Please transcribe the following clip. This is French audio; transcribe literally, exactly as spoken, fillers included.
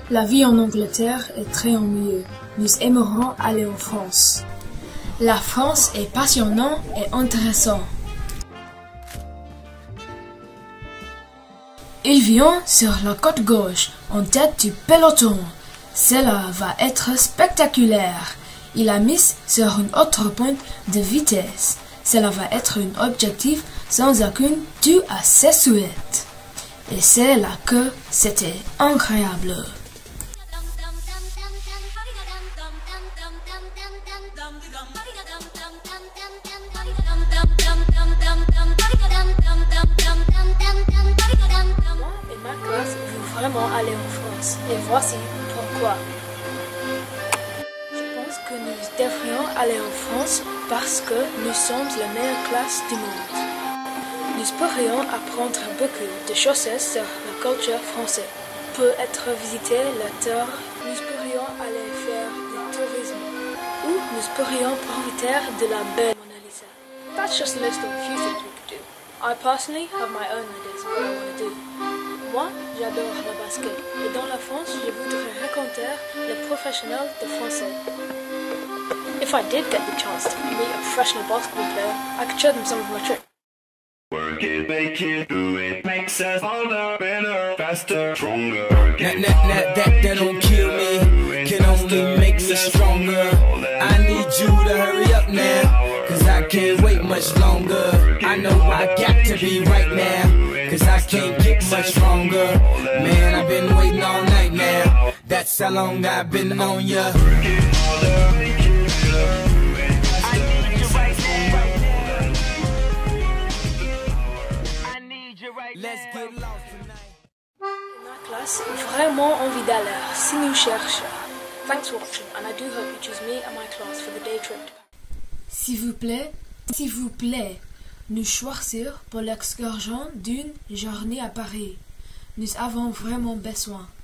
La vie en Angleterre est très ennuyeuse. Nous aimerons aller en France. La France est passionnante et intéressante. Il vient sur la côte gauche, en tête du peloton. Cela va être spectaculaire. Il a mis sur une autre pointe de vitesse. Cela va être un objectif sans aucune dû à ses souhaits. Et c'est là que c'était incroyable. Moi et ma classe veut vraiment aller en France. Et voici pourquoi. Je pense que nous devrions aller en France parce que nous sommes la meilleure classe du monde. Nous pourrions apprendre beaucoup de choses sur la culture française. Peut-être visiter la terre. Nous pourrions aller faire du tourisme. Ou nous pourrions profiter de la belle Mona Lisa. That's just a list of a few things we could do. I personally have my own ideas of what I want to do. Moi, j'adore le basket. Et dans la France, je voudrais rencontrer les professionnels de français. If I did get the chance to meet a professional basketball player, I could show them some of my tricks. Work it, make it, do it, makes us harder, better, faster, stronger. That, that, that, that, that don't kill me, can only make me stronger. I need you to hurry up now, cause I can't wait much longer. I know I got to be right now, cause I can't get much stronger. Man, I've been waiting all night now, that's how long I've been on ya. Let's get lost tonight. Ma classe a vraiment envie d'aller si nous cherchons. Thanks for watching, and I do hope you choose me and my class for the day trip. S'il vous plaît, s'il vous plaît, nous choisir pour l'excursion d'une journée à Paris. Nous avons vraiment besoin.